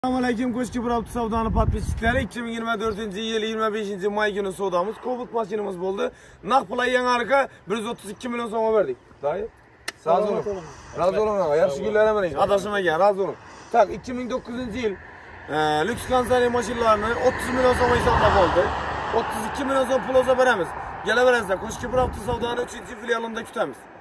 Selamünaleyküm Koçki Brabtı Savdanı patpeçikleri 2024 yıl 25 may günü sodamız Kobut maşinimiz oldu. Nakpulay yan arka 132 milyon sona verdik. Dayı. Razı olun. Razı olun ama yarışı günler hemen adaşıma gel razı olun. Tak 2009 yıl lüks kansari maşinlarını 30 milyon sona hesapla oldu. 32 milyon sona ploza veremiz. Gele verenizde Koçki Brabtı Savdanı 3. filialında kütemiz.